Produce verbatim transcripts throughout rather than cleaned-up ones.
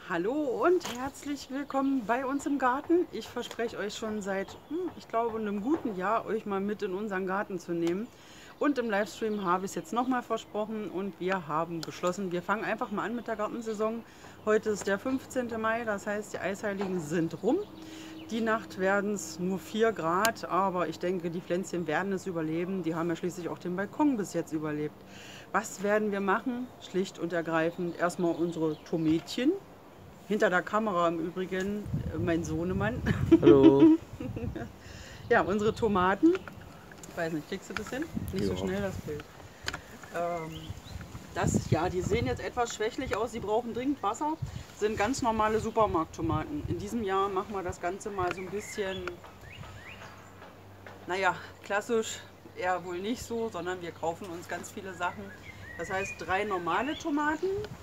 Hallo und herzlich willkommen bei uns im Garten. Ich verspreche euch schon seit, hm, ich glaube, einem guten Jahr, euch mal mit in unseren Garten zu nehmen. Und im Livestream habe ich es jetzt nochmal versprochen und wir haben beschlossen, wir fangen einfach mal an mit der Gartensaison. Heute ist der fünfzehnte Mai, das heißt, die Eisheiligen sind rum. Die Nacht werden es nur vier Grad, aber ich denke, die Pflänzchen werden es überleben. Die haben ja schließlich auch den Balkon bis jetzt überlebt. Was werden wir machen? Schlicht und ergreifend erstmal unsere Tomätchen. Hinter der Kamera im Übrigen äh, mein Sohnemann. Hallo. Ja, unsere Tomaten. Ich weiß nicht, kriegst du das hin? Nicht so Ja. schnell das Bild. Ähm, das, ja, die sehen jetzt etwas schwächlich aus, sie brauchen dringend Wasser. Sind ganz normale Supermarkttomaten. In diesem Jahr machen wir das Ganze mal so ein bisschen, naja, klassisch eher wohl nicht so, sondern wir kaufen uns ganz viele Sachen. Das heißt, drei normale Tomaten.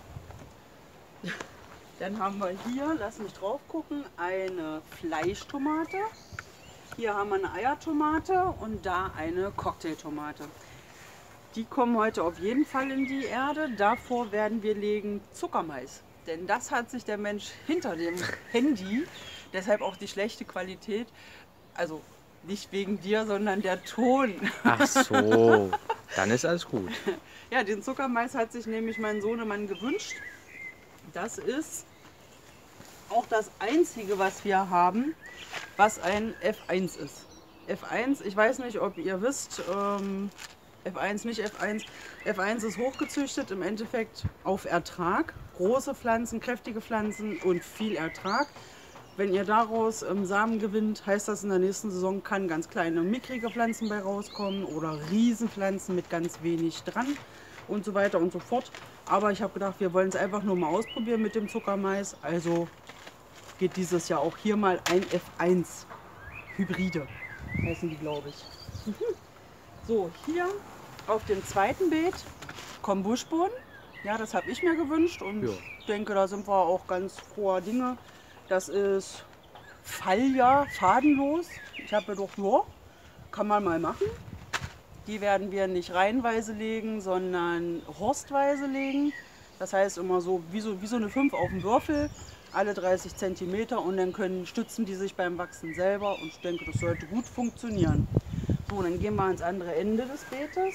Dann haben wir hier, lass mich drauf gucken, eine Fleischtomate. Hier haben wir eine Eiertomate und da eine Cocktailtomate. Die kommen heute auf jeden Fall in die Erde. Davor werden wir legen Zuckermais. Denn das hat sich der Mensch hinter dem Handy, deshalb auch die schlechte Qualität, also nicht wegen dir, sondern der Ton. Ach so, dann ist alles gut. Ja, den Zuckermais hat sich nämlich mein Sohnemann gewünscht. Das ist auch das einzige, was wir haben, was ein F eins ist. F eins, ich weiß nicht, ob ihr wisst, ähm, F eins, nicht F eins. F eins ist hochgezüchtet, im Endeffekt auf Ertrag. Große Pflanzen, kräftige Pflanzen und viel Ertrag. Wenn ihr daraus ähm, Samen gewinnt, heißt das, in der nächsten Saison kann ganz kleine, mickrige Pflanzen bei rauskommen oder Riesenpflanzen mit ganz wenig dran und so weiter und so fort. Aber ich habe gedacht, wir wollen es einfach nur mal ausprobieren mit dem Zuckermais. Also geht dieses Jahr auch hier mal ein F eins. Hybride heißen die, glaube ich. So, hier auf dem zweiten Beet kommen Buschbohnen. Ja, das habe ich mir gewünscht und Ja. ich denke, da sind wir auch ganz froher Dinge. Das ist Falljahr, fadenlos. Ich habe gedacht, ja, kann man mal machen. Die werden wir nicht reihenweise legen, sondern horstweise legen. Das heißt immer so wie so, wie so eine fünf auf dem Würfel, alle dreißig Zentimeter und dann können, stützen die sich beim Wachsen selber und ich denke, das sollte gut funktionieren. So, dann gehen wir ans andere Ende des Beetes.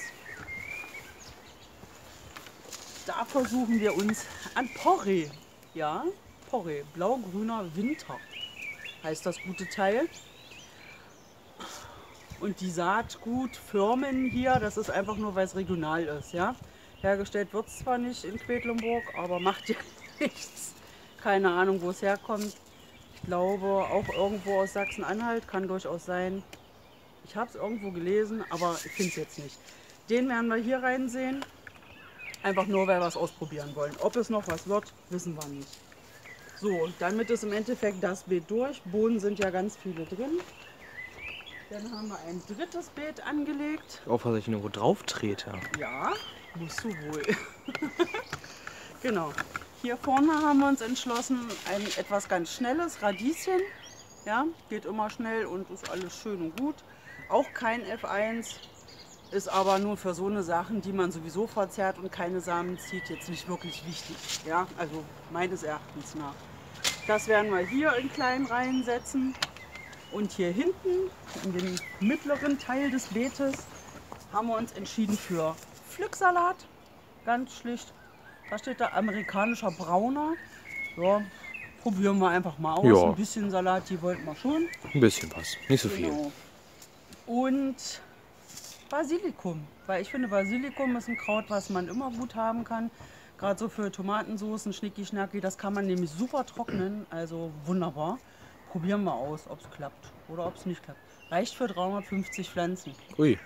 Da versuchen wir uns an Porree. Ja, Porree, blau-grüner Winter heißt das gute Teil. Und die Saatgutfirmen hier, das ist einfach nur, weil es regional ist. Ja? Hergestellt wird es zwar nicht in Quedlinburg, aber macht ja nichts. Keine Ahnung, wo es herkommt. Ich glaube auch irgendwo aus Sachsen-Anhalt, kann durchaus sein. Ich habe es irgendwo gelesen, aber ich finde es jetzt nicht. Den werden wir hier reinsehen. Einfach nur, weil wir es ausprobieren wollen. Ob es noch was wird, wissen wir nicht. So, und damit ist im Endeffekt das Beet durch. Bohnen sind ja ganz viele drin. Dann haben wir ein drittes Beet angelegt. Auf, dass ich irgendwo drauf trete. Ja, musst du wohl. Genau. Hier vorne haben wir uns entschlossen, ein etwas ganz schnelles Radieschen. Ja, geht immer schnell und ist alles schön und gut. Auch kein F eins, ist aber nur für so eine Sachen, die man sowieso verzehrt und keine Samen zieht, jetzt nicht wirklich wichtig. Ja, also meines Erachtens nach. Das werden wir hier in kleinen Reihen setzen. Und hier hinten, in dem mittleren Teil des Beetes, haben wir uns entschieden für Pflücksalat. Ganz schlicht. Da steht da amerikanischer Brauner. Ja, probieren wir einfach mal aus. Ja. Ein bisschen Salat, die wollten wir schon. Ein bisschen was, nicht so viel. Genau. Und Basilikum. Weil ich finde, Basilikum ist ein Kraut, was man immer gut haben kann. Gerade so für Tomatensoßen, Schnicki-Schnacki, das kann man nämlich super trocknen. Also wunderbar. Probieren wir aus, ob es klappt oder ob es nicht klappt. Reicht für dreihundertfünfzig Pflanzen. Ui,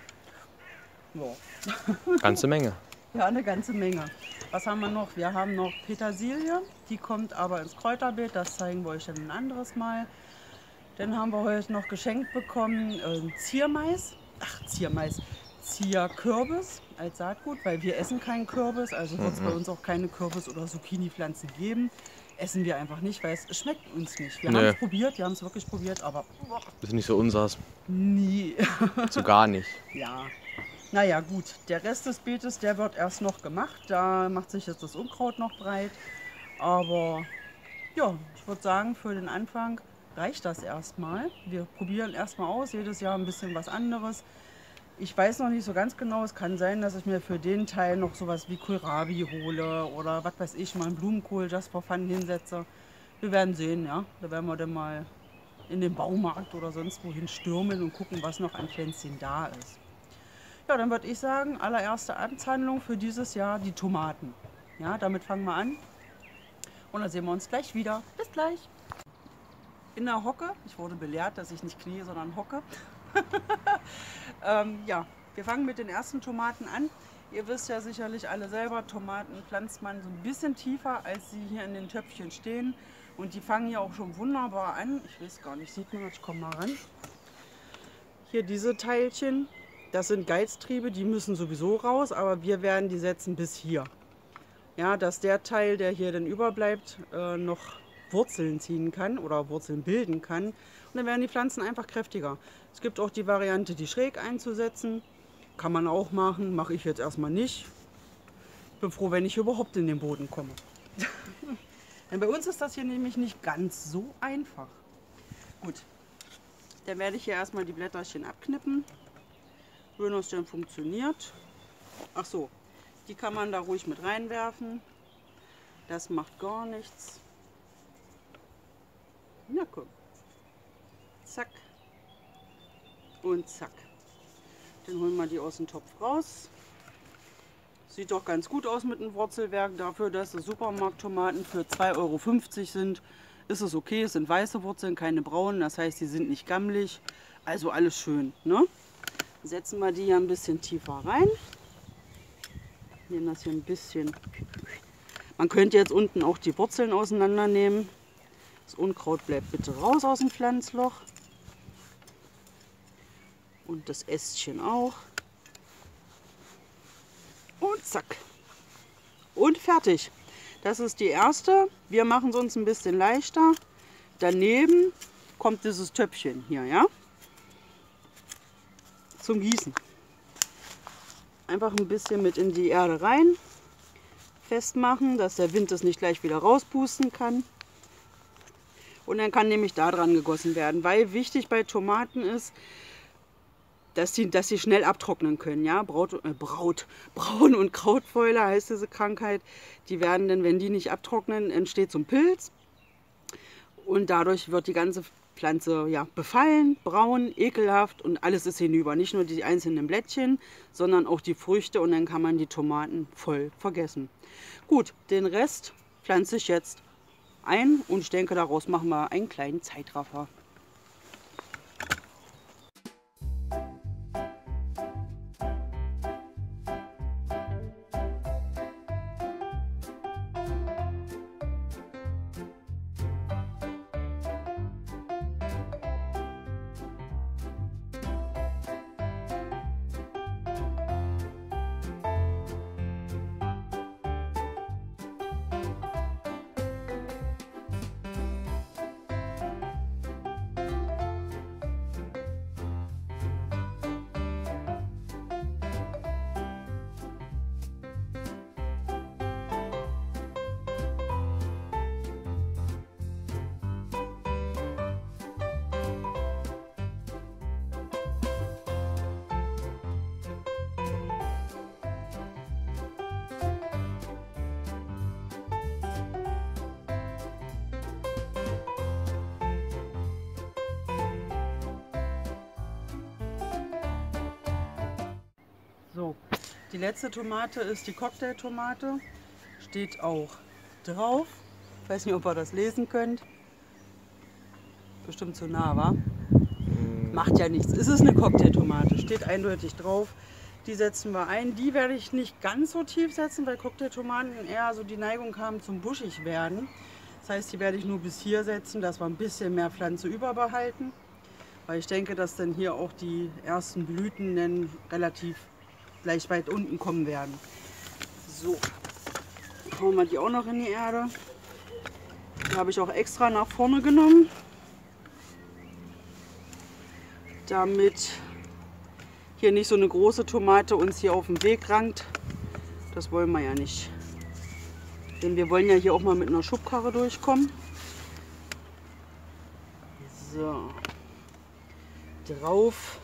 Ja. ganze Menge. Ja, eine ganze Menge. Was haben wir noch? Wir haben noch Petersilie, die kommt aber ins Kräuterbeet, das zeigen wir euch dann ein anderes Mal. Dann haben wir heute noch geschenkt bekommen äh, Ziermais, ach Ziermais, Zierkürbis als Saatgut, weil wir essen keinen Kürbis, also wird es Mhm. bei uns auch keine Kürbis- oder Zucchini-Pflanzen geben. Essen wir einfach nicht, weil es schmeckt uns nicht. Wir Nee. haben es probiert, wir haben es wirklich probiert, aber boah, Das ist nicht so unsers. nie. So gar nicht. Ja, naja gut, der Rest des Beetes, der wird erst noch gemacht. Da macht sich jetzt das Unkraut noch breit. Aber Ja, ich würde sagen, für den Anfang reicht das erstmal. Wir probieren erstmal aus, jedes Jahr ein bisschen was anderes. Ich weiß noch nicht so ganz genau, es kann sein, dass ich mir für den Teil noch sowas wie Kohlrabi hole oder was weiß ich, mal einen Blumenkohl just for fun hinsetze. Wir werden sehen, ja. Da werden wir dann mal in den Baumarkt oder sonst wohin stürmen und gucken, was noch an Pflänzchen da ist. Ja, dann würde ich sagen, allererste Amtshandlung für dieses Jahr die Tomaten. Ja, damit fangen wir an. Und dann sehen wir uns gleich wieder. Bis gleich. In der Hocke. Ich wurde belehrt, dass ich nicht knie, sondern hocke. ähm, ja, wir fangen mit den ersten Tomaten an. Ihr wisst ja sicherlich alle selber, Tomaten pflanzt man so ein bisschen tiefer, als sie hier in den Töpfchen stehen. Und die fangen ja auch schon wunderbar an. Ich weiß gar nicht, sieht man, ich komme mal ran. Hier diese Teilchen, das sind Geiztriebe, die müssen sowieso raus, aber wir werden die setzen bis hier. Ja, dass der Teil, der hier dann überbleibt, äh, noch Wurzeln ziehen kann oder Wurzeln bilden kann. Und dann werden die Pflanzen einfach kräftiger. Es gibt auch die Variante, die schräg einzusetzen. Kann man auch machen, mache ich jetzt erstmal nicht. Ich bin froh, wenn ich überhaupt in den Boden komme. Denn bei uns ist das hier nämlich nicht ganz so einfach. Gut, dann werde ich hier erstmal die Blätterchen abknippen. Wenn das denn funktioniert. Ach so. Die kann man da ruhig mit reinwerfen. Das macht gar nichts. Na komm. Zack. Und zack. Dann holen wir die aus dem Topf raus. Sieht doch ganz gut aus mit dem Wurzelwerk. Dafür, dass es Supermarkttomaten für zwei Euro fünfzig sind, ist es okay. Es sind weiße Wurzeln, keine braunen. Das heißt, die sind nicht gammelig. Also alles schön. Ne? Setzen wir die hier ein bisschen tiefer rein. Nehmen das hier ein bisschen. Man könnte jetzt unten auch die Wurzeln auseinandernehmen. Das Unkraut bleibt bitte raus aus dem Pflanzloch. Und das Ästchen auch. Und zack. Und fertig. Das ist die erste. Wir machen es uns ein bisschen leichter. Daneben kommt dieses Töpfchen hier, ja? Zum Gießen. Einfach ein bisschen mit in die Erde rein, festmachen, dass der Wind es nicht gleich wieder rauspusten kann. Und dann kann nämlich da dran gegossen werden, weil wichtig bei Tomaten ist, dass sie, dass sie schnell abtrocknen können. Ja? Braut, äh, Braut, Braun- und Krautfäule heißt diese Krankheit. Die werden dann, wenn die nicht abtrocknen, entsteht so ein Pilz. Und dadurch wird die ganze Pflanze ja, befallen, braun, ekelhaft und alles ist hinüber. Nicht nur die einzelnen Blättchen, sondern auch die Früchte und dann kann man die Tomaten voll vergessen. Gut, den Rest pflanze ich jetzt ein und ich denke, daraus machen wir einen kleinen Zeitraffer. So, die letzte Tomate ist die Cocktailtomate. Steht auch drauf. Ich weiß nicht, ob ihr das lesen könnt. Bestimmt zu nah, wa? Macht ja nichts. Es ist eine Cocktailtomate. Steht eindeutig drauf. Die setzen wir ein. Die werde ich nicht ganz so tief setzen, weil Cocktailtomaten eher so die Neigung haben zum buschig werden. Das heißt, die werde ich nur bis hier setzen, dass wir ein bisschen mehr Pflanze überbehalten. Weil ich denke, dass dann hier auch die ersten Blüten dann relativ gleich weit unten kommen werden. So, hauen wir die auch noch in die Erde. Die habe ich auch extra nach vorne genommen, damit hier nicht so eine große Tomate uns hier auf dem Weg rankt. Das wollen wir ja nicht. Denn wir wollen ja hier auch mal mit einer Schubkarre durchkommen. So. Drauf.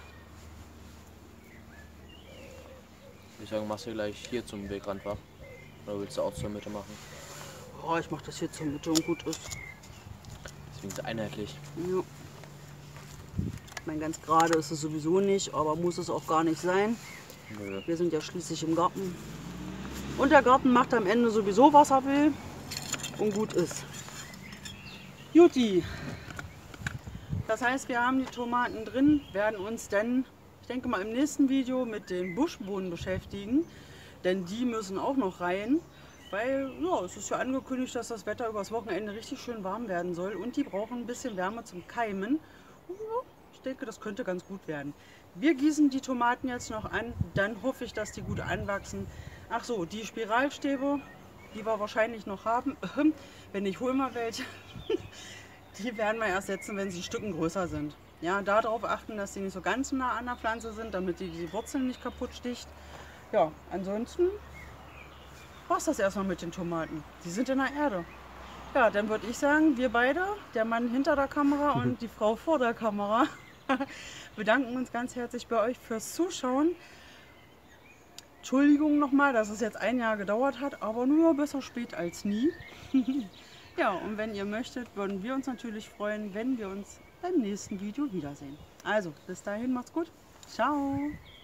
Ich sagen, machst du gleich hier zum Wegrand, wa? Oder willst du auch zur Mitte machen? Oh, ich mache das hier zur Mitte und gut ist. Deswegen ist es einheitlich. Ja. Ich meine, ganz gerade ist es sowieso nicht, aber muss es auch gar nicht sein. Nö. Wir sind ja schließlich im Garten. Und der Garten macht am Ende sowieso, was er will. Und gut ist. Juti. Das heißt, wir haben die Tomaten drin, werden uns dann, ich denke mal, im nächsten Video mit den Buschbohnen beschäftigen. Denn die müssen auch noch rein. Weil ja, es ist ja angekündigt, dass das Wetter übers Wochenende richtig schön warm werden soll. Und die brauchen ein bisschen Wärme zum Keimen. Ich denke, das könnte ganz gut werden. Wir gießen die Tomaten jetzt noch an. Dann hoffe ich, dass die gut anwachsen. Ach so, die Spiralstäbe, die wir wahrscheinlich noch haben. Wenn nicht, holen wir welche. Die werden wir erst setzen, wenn sie ein Stückchen größer sind. Ja, darauf achten, dass sie nicht so ganz nah an der Pflanze sind, damit die, die Wurzeln nicht kaputt sticht. Ja, ansonsten war es das erstmal mit den Tomaten. Die sind in der Erde. Ja, dann würde ich sagen, wir beide, der Mann hinter der Kamera und die Frau vor der Kamera, bedanken uns ganz herzlich bei euch fürs Zuschauen. Entschuldigung nochmal, dass es jetzt ein Jahr gedauert hat, aber nur besser spät als nie. Ja, und wenn ihr möchtet, würden wir uns natürlich freuen, wenn wir uns beim nächsten Video wiedersehen. Also, bis dahin, macht's gut. Ciao.